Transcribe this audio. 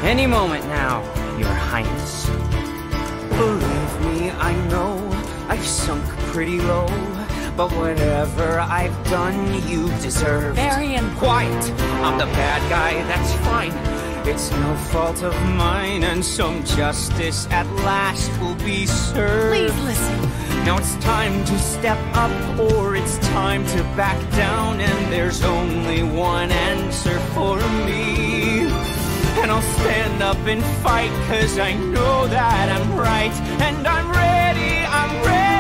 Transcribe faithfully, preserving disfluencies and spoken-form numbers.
Any moment now, Your Highness. Believe me, I know I've sunk pretty low, but whatever I've done, you deserve. Varian. Quiet! I'm the bad guy, that's fine. It's no fault of mine, and some justice at last will be served. Please listen. Now it's time to step up, or it's time to back down, and there's only one answer for me. And I'll stand up and fight, cause I know that I'm right, and I'm ready, I'm ready.